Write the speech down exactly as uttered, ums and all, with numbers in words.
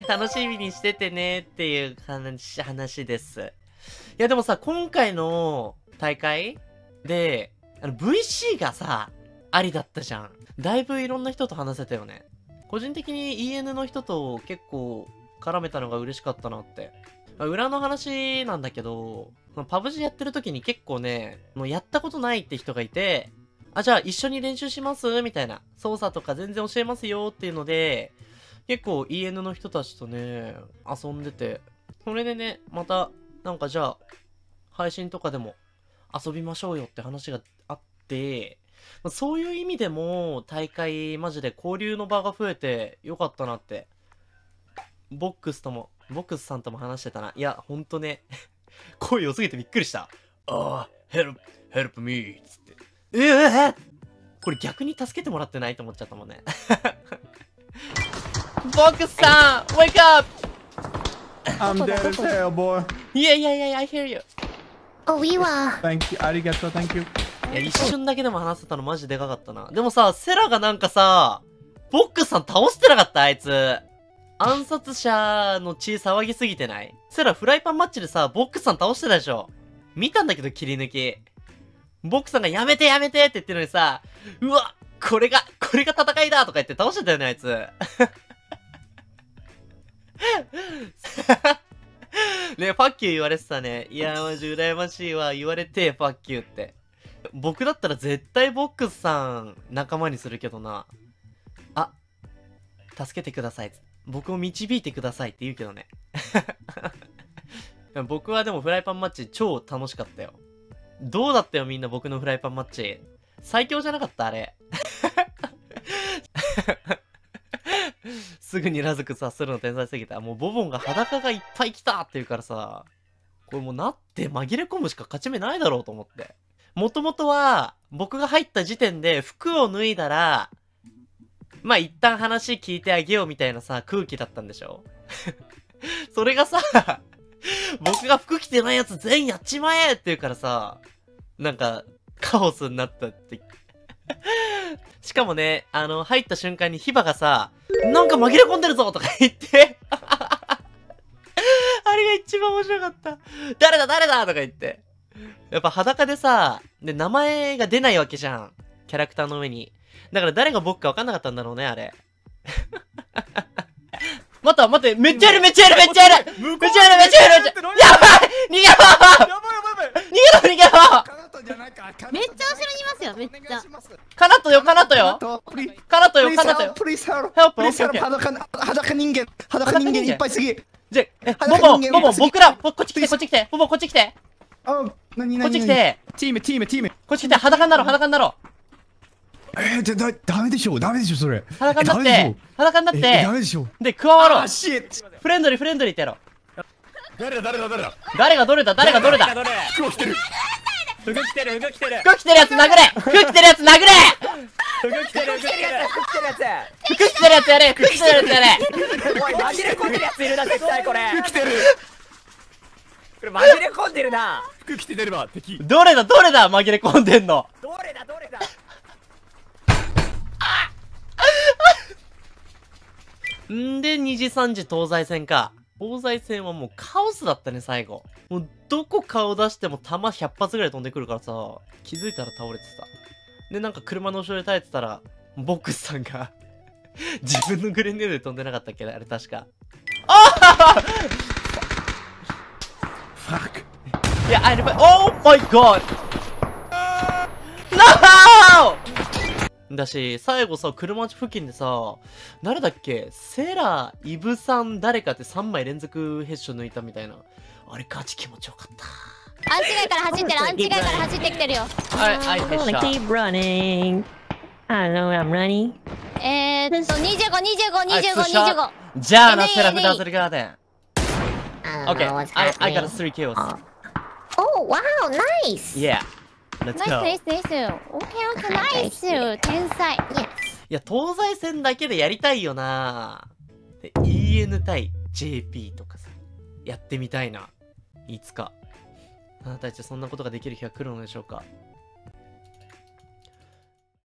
楽しみにしててねっていう話、話です。いやでもさ、今回の大会で、あの ブイシー がさ、ありだったじゃん。だいぶいろんな人と話せたよね。個人的に イーエヌ の人と結構絡めたのが嬉しかったなって。裏の話なんだけど、パブジー やってる時に結構ね、もうやったことないって人がいて、あ、じゃあ一緒に練習しますみたいな。操作とか全然教えますよっていうので、結構 イーエヌ の人たちとね、遊んでて。それでね、また、なんかじゃあ、配信とかでも遊びましょうよって話があって、そういう意味でも大会マジで交流の場が増えてよかったなって。ボックスとも、ボックスさんとも話してたな。いや、ほんとね、声良すぎてびっくりした。ああ、help, help me つって。ええー、これ逆に助けてもらってないと思っちゃったもんね。ボックスさん wake up! I'm dead as hell, boy. Yeah, yeah, yeah, I hear you. Oh, we were. Thank you. ありがとう、thank you. いや、一瞬だけでも話せたのマジでかかったな。でもさ、セラがなんかさ、ボックスさん倒してなかったあいつ。暗殺者の血騒ぎすぎてない？セラフライパンマッチでさ、ボックスさん倒してたでしょ。見たんだけど切り抜き。ボックスさんがやめてやめてって言ってるのにさ、うわ、これが、これが戦いだとか言って倒してたよね、あいつ。ね、ファッキュー言われてたね。いやー、マジ羨ましいわ。言われて、ファッキューって。僕だったら絶対ボックスさん仲間にするけどな。あ、助けてください。僕を導いてくださいって言うけどね。僕はでもフライパンマッチ超楽しかったよ。どうだったよみんな僕のフライパンマッチ。最強じゃなかったあれ。すぐにラズク察するの天才すぎた。もうボボンが裸がいっぱい来たって言うからさ、これもうなって紛れ込むしか勝ち目ないだろうと思って。もともとは、僕が入った時点で服を脱いだら、まあ一旦話聞いてあげようみたいなさ、空気だったんでしょ。それがさ、僕が服着てないやつ全員やっちまえって言うからさ、なんか、カオスになったって。しかもね、あの、入った瞬間にヒバがさ、なんか紛れ込んでるぞとか言って、あれが一番面白かった。誰だ誰だとか言って。やっぱ裸でさ、で、名前が出ないわけじゃん。キャラクターの上に。だから誰が僕か分かんなかったんだろうね、あれ。待った、待って、めっちゃいる、めっちゃいる、めっちゃいるめっちゃいる、めっちゃいる、めっちゃいるやばい逃げろ逃げろ逃げろめっちゃ後ろにいますよ、めっちゃ。 カナトよ、カナトよカナトよ、カナトよ Please help! Help! Please help! 裸、裸人間裸人間いっぱいすぎじゃ、え、ボボ、ボボ、僕ら、こっち来て、こっち来てボボ、こっち来てあ、なになにこっち来てチーム、チーム、チームこっち来て、裸になろう、裸になろうえー、だ、だ、ダメでしょダメでしょそれ裸になって裸になっえ、 てダメでしょで、加わろうあ、シッフレンドリー、フレンドリーってやろう誰だ誰だ誰だ誰がどれだ誰がどれだどれ服着てる服着てる服着てる服着てるやつ殴れ服着てるやつ殴れ服着てる服着てる服着てるやつ服着てるやつやれ服着てるやつやれおい紛れ込んでるやついるな絶対これ服着てるこれ紛れ込んでるな服着て出れば敵どれだどれだ紛れ込んでんのどれだどれだんで、にじさんじ東西線か。東西線はもうカオスだったね、最後。もう、どこ顔出しても弾ひゃっ発ぐらい飛んでくるからさ、気づいたら倒れてた。で、なんか車の後ろで耐えてたら、ボックスさんが、自分のグレネードで飛んでなかったっけあれ確か。ああファックいや、あれ、オーマイゴッノーだし、最後さ、車付近でさ、誰だっけセラ、イブさん、誰かってさんまい連続ヘッション抜いたみたいな。あれガチ気持ちよかった。 アンチ街から走ってる、アンチ街から走ってきてるよ。 はい、はい、ヘッション。 keep running. I know I'm running. えーっと、にじゅうご、にじゅうご、にじゅうご、にじゅうご。 じゃあな、 えねえセラフねえダズルガーデン。Okay, I, I got three kills. Oh, wow, nice! Yeah, let's ナイ go. ス、ナイス、ナイス。オッケー、オッケー、ナイス。天才。Yes. いや、東西線だけでやりたいよな。で イーエヌ 対 ジェーピー とかさ、やってみたいな。いつか。あなたたちそんなことができる日が来るのでしょうか。